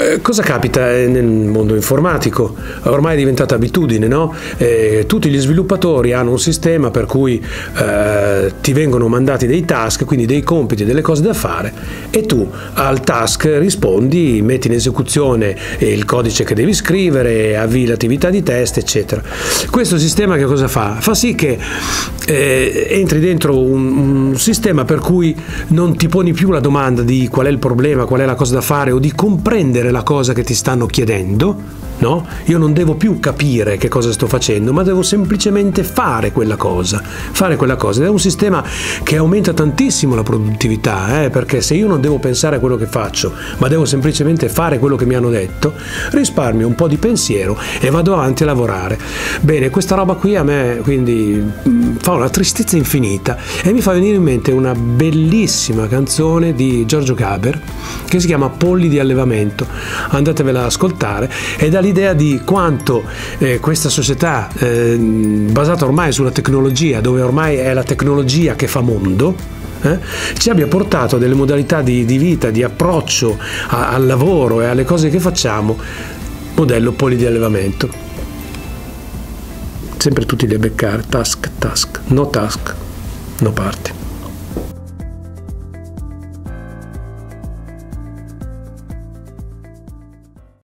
Cosa capita nel mondo informatico? Ormai è diventata abitudine, no? Tutti gli sviluppatori hanno un sistema per cui ti vengono mandati dei task, quindi dei compiti, delle cose da fare, e tu al task rispondi, metti in esecuzione il codice che devi scrivere, avvii l'attività di test, eccetera. Questo sistema che cosa fa? Fa sì che entri dentro un sistema per cui non ti poni più la domanda di qual è il problema, qual è la cosa da fare, o di comprendere la cosa che ti stanno chiedendo. No? Io non devo più capire che cosa sto facendo, ma devo semplicemente fare quella cosa. Ed è un sistema che aumenta tantissimo la produttività, perché se io non devo pensare a quello che faccio, ma devo semplicemente fare quello che mi hanno detto, risparmio un po' di pensiero e vado avanti a lavorare. Bene, questa roba qui a me quindi fa una tristezza infinita e mi fa venire in mente una bellissima canzone di Giorgio Gaber che si chiama Polli di allevamento. Andatevela ad ascoltare, ed ha l'idea di quanto questa società basata ormai sulla tecnologia, dove ormai è la tecnologia che fa mondo, ci abbia portato a delle modalità di vita, di approccio al lavoro e alle cose che facciamo, modello polli di allevamento. Sempre tutti lì a beccare, task, no party.